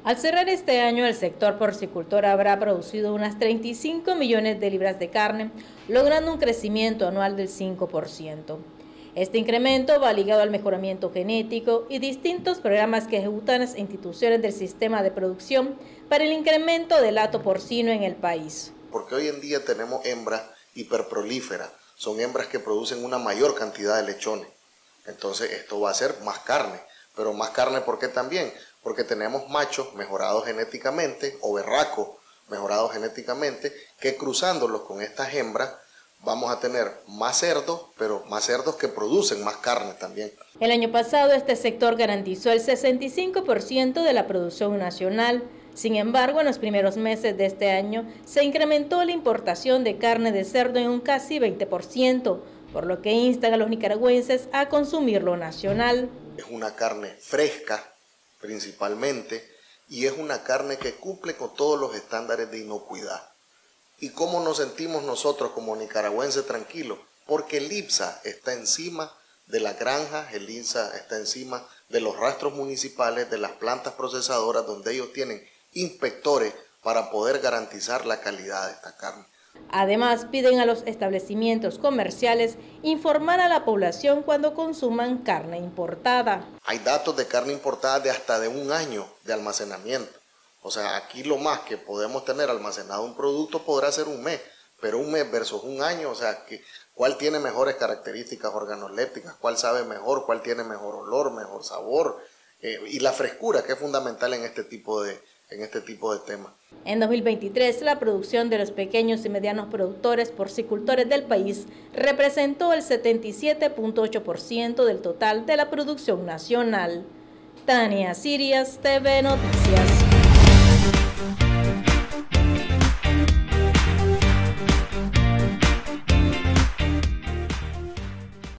Al cerrar este año, el sector porcicultor habrá producido unas 35 millones de libras de carne, logrando un crecimiento anual del 5%. Este incremento va ligado al mejoramiento genético y distintos programas que ejecutan las instituciones del sistema de producción para el incremento del hato porcino en el país. Porque hoy en día tenemos hembras hiperprolíferas, son hembras que producen una mayor cantidad de lechones. Entonces esto va a ser más carne, pero más carne ¿por qué también? Porque tenemos machos mejorados genéticamente o berracos mejorados genéticamente que cruzándolos con estas hembras vamos a tener más cerdos, pero más cerdos que producen más carne también. El año pasado este sector garantizó el 65% de la producción nacional. Sin embargo, en los primeros meses de este año se incrementó la importación de carne de cerdo en un casi 20%, por lo que instan a los nicaragüenses a consumir lo nacional. Es una carne fresca principalmente y es una carne que cumple con todos los estándares de inocuidad. ¿Y cómo nos sentimos nosotros como nicaragüenses tranquilos? Porque el IPSA está encima de las granjas, el IPSA está encima de los rastros municipales, de las plantas procesadoras, donde ellos tienen inspectores para poder garantizar la calidad de esta carne. Además, piden a los establecimientos comerciales informar a la población cuando consuman carne importada. Hay datos de carne importada de hasta de un año de almacenamiento. O sea, aquí lo más que podemos tener almacenado un producto podrá ser un mes, pero un mes versus un año, o sea, ¿cuál tiene mejores características organolépticas? ¿Cuál sabe mejor? ¿Cuál tiene mejor olor, mejor sabor? Y la frescura, que es fundamental en este tipo de temas. En 2023, la producción de los pequeños y medianos productores porcicultores del país representó el 77.8% del total de la producción nacional. Tania Sirias, TV Noticias.